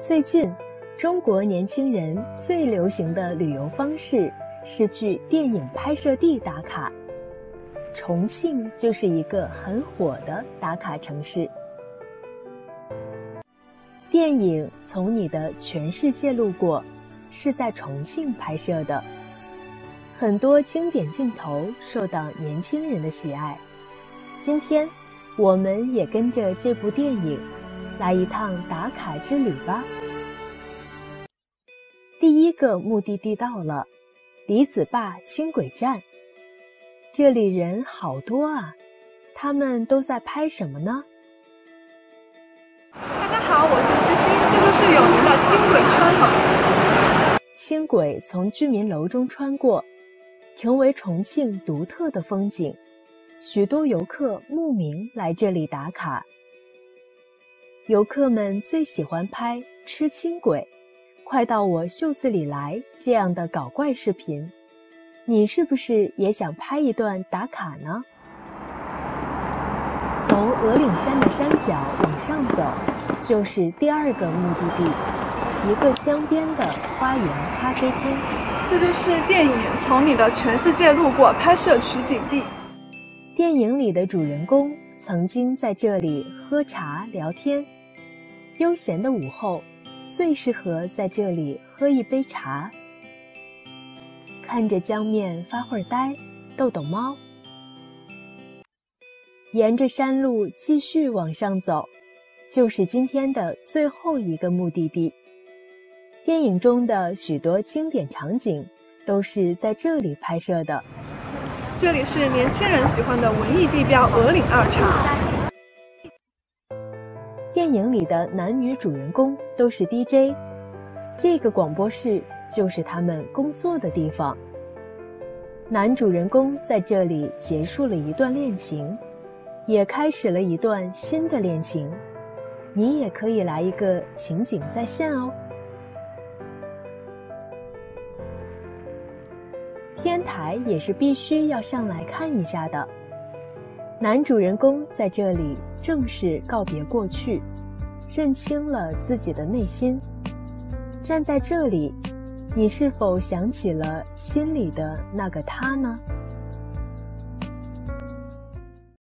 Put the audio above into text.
最近，中国年轻人最流行的旅游方式是去电影拍摄地打卡。重庆就是一个很火的打卡城市。电影《从你的全世界路过》是在重庆拍摄的，很多经典镜头受到年轻人的喜爱。今天，我们也跟着这部电影来一趟打卡之旅吧。第一个目的地到了，李子坝轻轨站。这里人好多啊，他们都在拍什么呢？ 大家好，我是诗欣，这就是有名的轻轨穿楼。 轻轨从居民楼中穿过，成为重庆独特的风景。许多游客慕名来这里打卡。游客们最喜欢拍吃轻轨、快到我袖子里来这样的搞怪视频。你是不是也想拍一段打卡呢？从鹅岭山的山脚往上走，就是第二个目的地，一个江边的花园咖啡厅。 这就是电影《从你的全世界路过》拍摄取景地。 电影里的主人公曾经在这里喝茶聊天，悠闲的午后最适合在这里喝一杯茶，看着江面发会儿呆，逗逗猫。沿着山路继续往上走，就是今天的最后一个目的地。电影中的许多经典场景都是在这里拍摄的。 这里是年轻人喜欢的文艺地标鹅岭二厂。 电影里的男女主人公都是 DJ， 这个广播室就是他们工作的地方。男主人公在这里结束了一段恋情，也开始了一段新的恋情。你也可以来一个情景再现哦。天台也是必须要上来看一下的。男主人公在这里正式告别过去，认清了自己的内心。站在这里，你是否想起了心里的那个他呢？